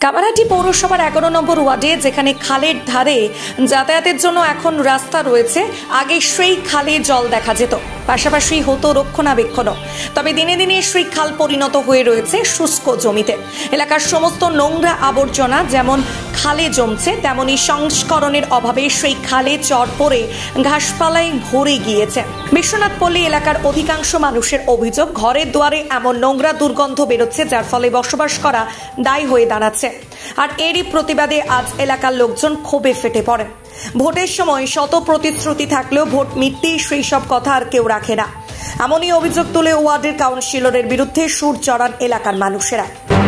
কামারহাটি পৌরসভার 11 নম্বর ওয়ার্ডে যেখানে খালের ধারে যাতায়াতের জন্য এখন রাস্তা রয়েছে, আগে সেই খালে জল দেখা যেত, পাশাপাশি হতো রক্ষণাবেক্ষণও। তবে দিনে দিনে সেই খাল পরিণত হয়ে রয়েছে শুষ্ক জমিতে। এলাকার সমস্ত নোংরা আবর্জনা যেমন খালে জমছে, তেমনি সংস্করণের অভাবে সেই খালে চর পড়ে ঘাসপালায় ভরে গিয়েছে। বিশ্বনাথ পল্লী এলাকার অধিকাংশ মানুষের অভিযোগ, ঘরের দুয়ারে এমন নোংরা দুর্গন্ধ বেরোচ্ছে, যার ফলে বসবাস করা দায় হয়ে দাঁড়াচ্ছে। আর এরই প্রতিবাদে আজ এলাকার লোকজন ক্ষোভে ফেটে পড়েন। ভোটের সময় শত প্রতিশ্রুতি থাকলেও ভোট মিটতেই সেই সব কথা আর কেউ রাখে না। এমনই অভিযোগ তুলে ওয়ার্ডের কাউন্সিলরের বিরুদ্ধে সুর চড়ান এলাকার মানুষেরা।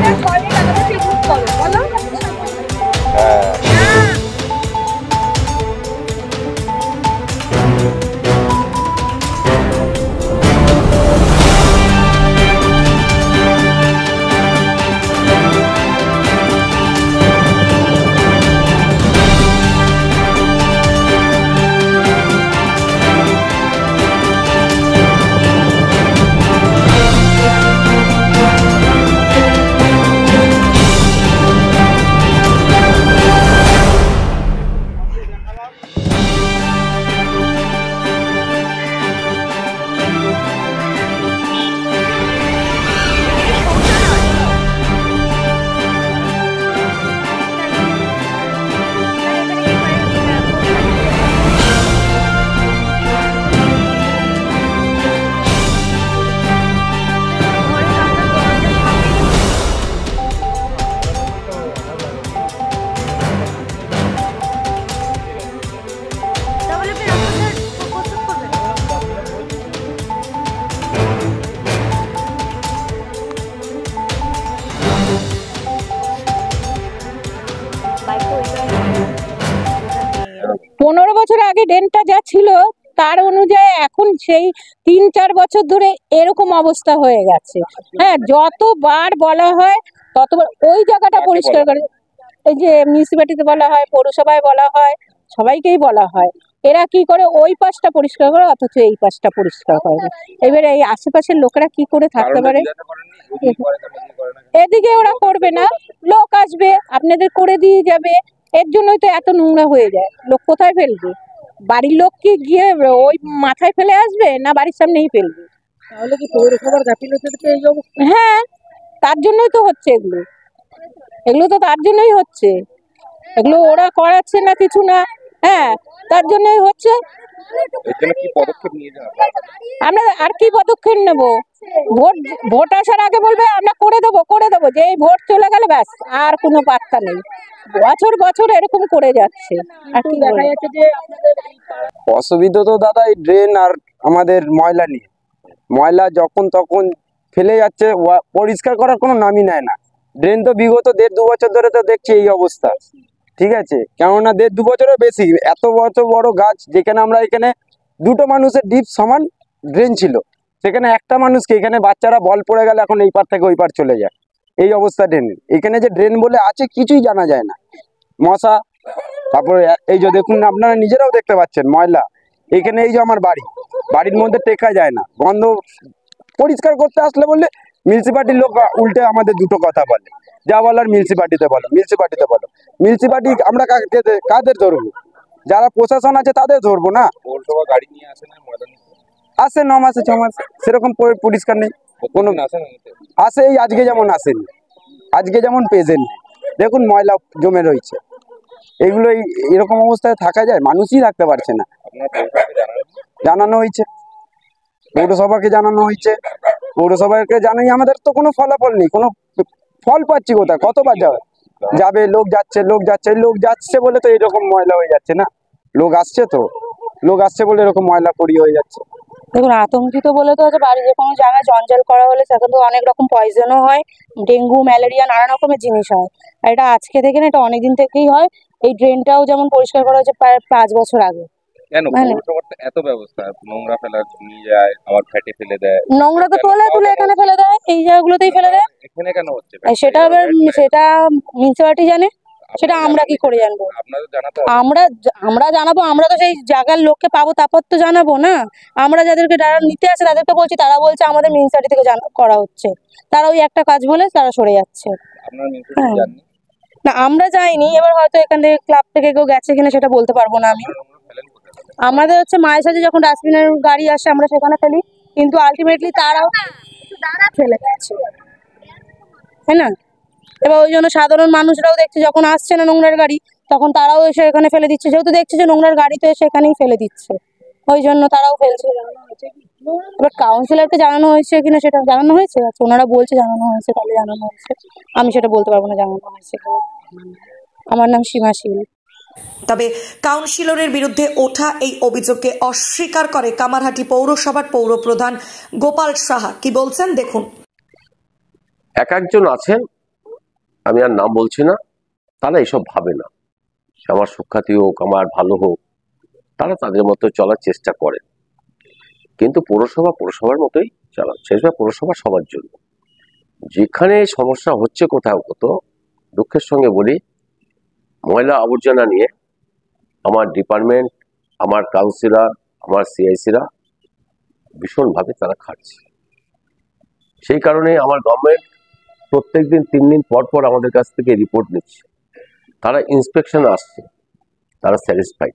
পনেরো বছর আগে ড্রেনটা যা ছিল তার অনুযায়ী এখন সেই 3-4 বছর ধরে এরকম অবস্থা হয়ে গেছে। হ্যাঁ, যতবার বলা হয় ততবার ওই জায়গাটা পরিষ্কার করে, এই যে মিউনিসিপ্যালিটিতে বলা হয়, পৌরসভায় বলা হয়, সবাইকেই বলা হয়, এরা কি করে ওই পাশটা পরিষ্কার করে, অথচ এই পাশটা পরিষ্কার করে না। এবারে এই আশেপাশের লোকেরা কি করে থাকতে পারে? এদিকে ওরা করবে না, লোক আসবে আপনাদের করে দিয়ে যাবে, এর জন্যই তো এত নোংরা হয়ে যায়। লোক কোথায় ফেলবে? বাড়ির লোক কি গিয়ে ওই মাথায় ফেলে আসবে, না বাড়ির সামনেই ফেলবে? তাহলে কি পৌরসভার গাফিলতি থেকে এই অবস্থা? হ্যাঁ, তার জন্যই তো হচ্ছে এগুলো, এগুলো তো তার জন্যই হচ্ছে, এগুলো ওরা করাচ্ছে না কিছু না। হ্যাঁ, তার জন্যই হচ্ছে। আমরা আর কি পদক্ষেপ নেব? ভোট আসার আগে বলবে আমরা করে দেবো, যে এই ভোট চলে গেলে ব্যাস আর কোনো পাত্তা নেই। বছর বছর এরকম করে যাচ্ছে। আর কি দেখা যাচ্ছে যে অসুবিধা তো দাদা এই ড্রেন আর আমাদের ময়লা নিয়ে। ময়লা যখন তখন ফেলে যাচ্ছে, পরিষ্কার করার কোনো নামই নেয় না। ড্রেন তো বিগত 1.5-2 বছর ধরে তো দেখছি এই অবস্থা। ঠিক আছে, কেননা 1.5-2 বছরের বেশি, এত বড় গাছ, যেখানে আমরা এখানে দুটো মানুষের ডিপ সমান ড্রেন ছিল, সেখানে একটা মানুষকে, এখানে বাচ্চারা বল পড়ে গেলে এখন এই পার থেকে ওই পার চলে যায়। এই অবস্থা ড্রেনের। এখানে যে ড্রেন বলে আছে কিছুই জানা যায় না। মশা, তারপরে এই যে দেখুন, আপনারা নিজেরাও দেখতে পাচ্ছেন ময়লা। এখানে এই যে আমার বাড়ির মধ্যে টেকা যায় না, গন্ধ। পরিষ্কার করতে আসলে বললে মিউনিসিপালিটির লোক উল্টে আমাদের দুটো কথা বলে, যা বলার মিউনিসিপালিটিতে বলো। মিউনিসিপালিটি আমরা কাদের ধরবো? যারা প্রশাসন আছে তাদের ধরবো না? আসে 9 মাসে 6 মাস, সেরকম পরিষ্কার নেই কোনো। আসে এই আজকে যেমন আসেনি, আজকে যেমন প্রেজেন্ট। দেখুন ময়লা জমে রয়েছে। এগুলো এরকম অবস্থায় থাকা যায়? মানুষই থাকতে পারছে না। জানানো হয়েছে, পৌরসভাকে জানানো হয়েছে, পৌরসভাকে জানাই, আমাদের তো কোনো ফলাফল নেই। কোনো ফল পাচ্ছি কোথায়? কতবার যাবে, লোক যাচ্ছে বলে তো এরকম ময়লা হয়ে যাচ্ছে না। লোক আসছে বলে এরকম ময়লা পড়ি হয়ে যাচ্ছে। দেখুন, আতঙ্কিত বলে তো বাড়ি যে কোনো জায়গায় জঞ্জাল করা হলে সেখানে তো অনেক রকম পয়জনও হয়, ডেঙ্গু, ম্যালেরিয়া, নানা রকমের জিনিস হয়। আর এটা আজকে থেকে না, এটা অনেকদিন থেকেই হয়। এই ড্রেনটাও যেমন পরিষ্কার করা হয়েছে প্রায় 5 বছর আগে। কেন পৌরসভার এত ব্যবস্থা? নোংরা ফেলার নিয়ে যায়, আবার ফেটে ফেলে দেয়। নোংরা তো তুলে এখানে ফেলে দেয়, এই জায়গাগুলোতেই ফেলে দেয়। এখানে কেন হচ্ছে? সেটা মিউনিসিপালিটি জানে, সেটা আমরা কি করে জানবো? আমরা জানাবো, আমরা তো সেই জায়গার লোককে পাবো, তারপর তো জানাবো না। আমরা যাদেরকে নিতে আসে তাদেরকে বলছি, তারা বলছে আমাদের মিউনিসিপালিটি থেকে করা হচ্ছে। তারা ওই একটা কাজ বলে তারা সরে যাচ্ছে। না আমরা যাইনি, এবার হয়তো এখান থেকে ক্লাব থেকে কেউ গেছে কিনা সেটা বলতে পারবো না আমি। নোংরা ফেলেন কোথায়? আমাদের হচ্ছে মায়ের সাথে যখন ডাস্টবিনের গাড়ি আসে আমরা সেখানে ফেলি, কিন্তু আলটিমেটলি তারাও ফেলে গেছে, তাই না? এবার ওই জন্য সাধারণ মানুষরাও দেখছে যখন আসছে না নোংরার গাড়ি, তখন তারাও এসে এখানে ফেলে দিচ্ছে, যেহেতু দেখছে যে নোংরার গাড়ি তো এসে এখানেই ফেলে দিচ্ছে, ওই জন্য তারাও ফেলছে। এবার কাউন্সিলরকে জানানো হয়েছে কিনা সেটা জানানো হয়েছে, আচ্ছা ওনারা বলছে জানানো হয়েছে, তাহলে জানানো হয়েছে, আমি সেটা বলতে পারবো না জানানো হয়েছে কিনা। আমার নাম সীমা শীল। তবে কাউন্সিলরের বিরুদ্ধে ওঠা এই অভিযোগকে অস্বীকার করে কামারহাটি পৌরসভার পৌরপ্রধান গোপাল সাহা। কি বলছেন দেখুন। এক একজন আছেন, আমি আর নাম বলছি না, তারা এসব ভাবে না, সে আমার সুখ্যাতি হোক আমার ভালো হোক, তারা তাদের মতো চলার চেষ্টা করে, কিন্তু পৌরসভার মতোই চালাচ্ছে। সেটা পৌরসভা সবার জন্য। যেখানে সমস্যা হচ্ছে কোথাও কোথাও, দুঃখের সঙ্গে বলি, ময়লা আবর্জনা নিয়ে আমার ডিপার্টমেন্ট, আমার কাউন্সিলর, আমার সিআইসিরা ভীষণভাবে তারা খাটছে। সেই কারণে আমার গভর্নমেন্ট প্রত্যেকদিন 3 দিন পর পর আমাদের কাছ থেকে রিপোর্ট নিচ্ছে, তারা ইন্সপেকশন আসছে, তারা স্যাটিসফাইড।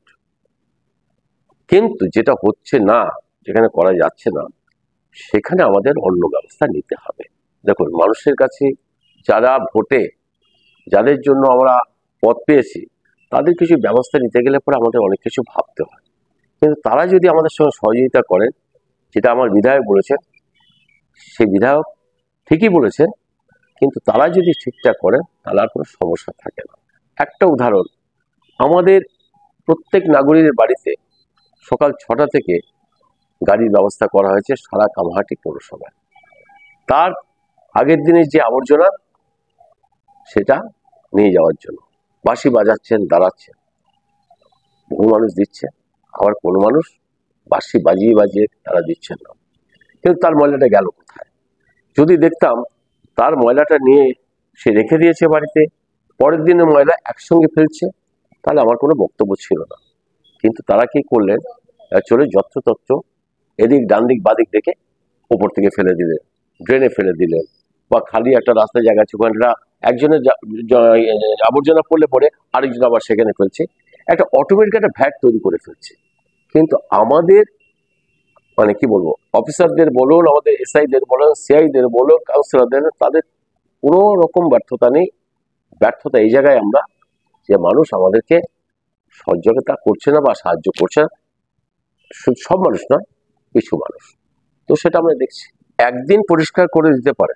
কিন্তু যেটা হচ্ছে না, যেখানে করা যাচ্ছে না, সেখানে আমাদের অন্য ব্যবস্থা নিতে হবে। দেখুন, মানুষের কাছে যারা ভোটে, যাদের জন্য আমরা পদ পেয়েছি, তাদের কিছু ব্যবস্থা নিতে গেলে পরে আমাদের অনেক কিছু ভাবতে হয়। কিন্তু তারা যদি আমাদের সঙ্গে সহযোগিতা করেন, যেটা আমার বিধায়ক বলেছেন, সেই বিধায়ক ঠিকই বলেছেন, কিন্তু তারা যদি ঠিকঠাক করেন তাহলে আর কোনো সমস্যা থাকে না। একটা উদাহরণ, আমাদের প্রত্যেক নাগরিকের বাড়িতে সকাল 6টা থেকে গাড়ির ব্যবস্থা করা হয়েছে সারা কামারহাটি পৌরসভায়। তার আগের দিনের যে আবর্জনা সেটা নিয়ে যাওয়ার জন্য বাঁশি বাজাচ্ছেন, দাঁড়াচ্ছেন, বহু মানুষ দিচ্ছে, আবার কোনো মানুষ বাঁশি বাজিয়ে বাজিয়ে তারা দিচ্ছেন না। কিন্তু তার ময়লাটা গেল কোথায়? যদি দেখতাম তার ময়লাটা নিয়ে সে রেখে দিয়েছে বাড়িতে, পরের দিনে ময়লা একসঙ্গে ফেলছে, তাহলে আমার কোনো বক্তব্য ছিল না। কিন্তু তারা কি করলেন, চলে যত্রতত্র এদিক ডান দিক বাদিক দেখে ওপর থেকে ফেলে দিলেন, ড্রেনে ফেলে দিলেন, বা খালি একটা রাস্তায় জায়গা আছে ওখানে একজনের আবর্জনা পড়লে পরে আরেকজন আবার সেখানে ফেলছে, একটা অটোমেটিক একটা ভ্যাট তৈরি করে ফেলছে। কিন্তু আমাদের মানে কি বলবো, অফিসারদের বলুন, আমাদের এসআইদের বলুন, সিআইদের বলুন, কাউন্সিলরদের, তাদের কোনো রকম ব্যর্থতা নেই। ব্যর্থতা এই জায়গায় আমরা, যে মানুষ আমাদেরকে সহযোগিতা করছে না বা সাহায্য করছে না, সব মানুষ নয়, কিছু মানুষ। তো সেটা আমরা দেখছি। একদিন পরিষ্কার করে দিতে পারে,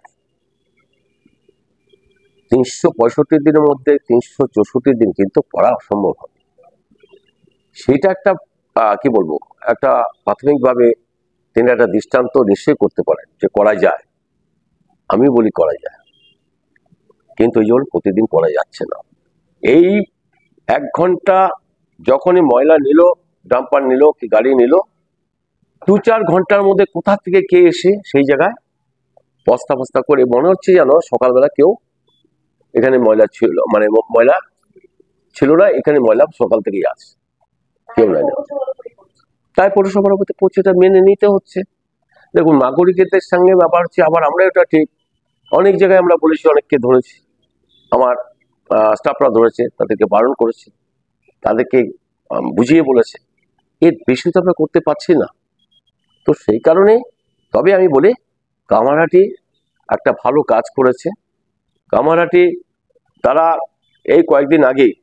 365 দিনের মধ্যে 364 দিন কিন্তু করা অসম্ভব হবে। সেইটা একটা কি বলবো, একটা প্রাথমিকভাবে তিনি একটা দৃষ্টান্ত নিশ্চয়ই করতে পারেন যে করা যায়। আমি বলি করা যায়, কিন্তু এই জন্য প্রতিদিন করা যাচ্ছে না। এই 1 ঘন্টা যখনই ময়লা নিল, ডাম্পার নিল কি গাড়ি নিল, 2-4 ঘন্টার মধ্যে কোথা থেকে কে এসে সেই জায়গায় বস্তা বস্তা করে, মনে হচ্ছে যেন সকালবেলা কেউ এখানে ময়লা ছিল, মানে ময়লা ছিল না, এখানে ময়লা সকাল থেকেই আছে, কেউ নাই। তাই পৌরসভার প্রতি প্রতিটা মেনে নিতে হচ্ছে। দেখুন, নাগরিকদের সঙ্গে ব্যাপার হচ্ছে, আবার আমরা এটা ঠিক অনেক জায়গায় আমরা বলেছি, অনেককে ধরেছি, আমার স্টাফরা ধরেছে, তাদেরকে বারণ করেছে, তাদেরকে বুঝিয়ে বলেছে, এর বেশি তো আমরা করতে পারছি না। তো সেই কারণে তবে আমি বলি, কামারহাটি একটা ভালো কাজ করেছে। কামারহাটি তারা এই কয়েকদিন আগেই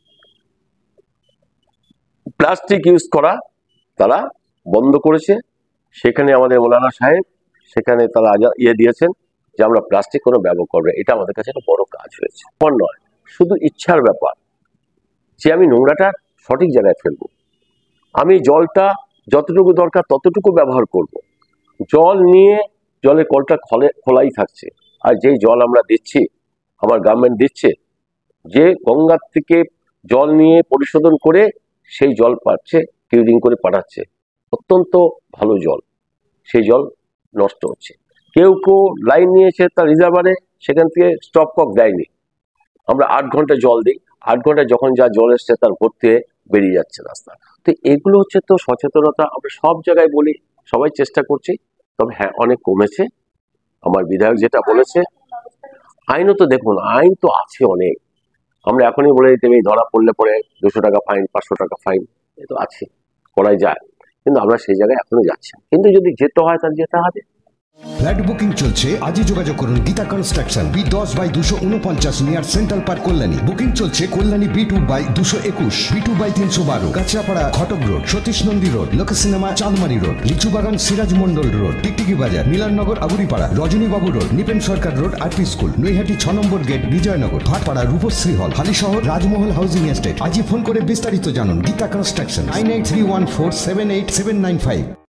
প্লাস্টিক ইউজ করা তারা বন্ধ করেছে। সেখানে আমাদের মৌলানা সাহেব সেখানে তারা দিয়েছেন যে আমরা প্লাস্টিক কোনো ব্যবহার করবো। এটা আমাদের কাছে একটা বড় কাজ হয়েছে। নয়, শুধু ইচ্ছার ব্যাপার যে আমি নোংরাটা সঠিক জায়গায় ফেলবো, আমি জলটা যতটুকু দরকার ততটুকু ব্যবহার করব। জল নিয়ে জলের কলটা খোলাই থাকছে, আর যেই জল আমরা দিচ্ছি, আমার গভর্নমেন্ট দিচ্ছে, যে গঙ্গার থেকে জল নিয়ে পরিশোধন করে সেই জল পাচ্ছে, কিউরিং করে পাঠাচ্ছে, অত্যন্ত ভালো জল, সেই জল নষ্ট হচ্ছে। কেউ কেউ লাইন নিয়েছে তার রিজার্ভারে, সেখান থেকে স্টপ কক দেয়নি। আমরা 8 ঘন্টা জল দিই, 8 ঘন্টা যখন যা জল এসছে তার ভর্তি বেরিয়ে যাচ্ছে রাস্তা। তো এগুলো হচ্ছে তো সচেতনতা, আমরা সব জায়গায় বলি, সবাই চেষ্টা করছি। তবে হ্যাঁ, অনেক কমেছে। আমার বিধায়ক যেটা বলেছে, আইনও তো দেখুন, আইন তো আছে অনেক, আমরা এখনই বলে দিতে এই ধরা পড়লে পরে 200 টাকা ফাইন, 500 টাকা ফাইন, এ তো আছে, করাই যায়। কিন্তু আমরা সেই জায়গায় এখনো যাচ্ছি না। কিন্তু যদি যেতে হয় তাহলে যেতে হবে। ফ্ল্যাট বুকিং চলছে, আজই যোগাযোগ করুন Geeta construction, B10/249 near central park, Kalyani. Booking চলছে Kalyani B2/221, B2/312, Kanchrapara Ghatak road, Satish Nandi road, Lok cinema Chandmari road, Lichubagan Siraj Mondal road, Tiktiki Bazar, Milannagar Aguripara, Rajanibabu road, Nipen Sarkar road, RP school, Naihati 6 নম্বর gate, Bijoynagar, Bhatpara Rupashree hall, Halisahar Rajmahal housing estate. আজই ফোন করে বিস্তারিত জানুন। গীতা কনস্ট্রাকশন 9831478795।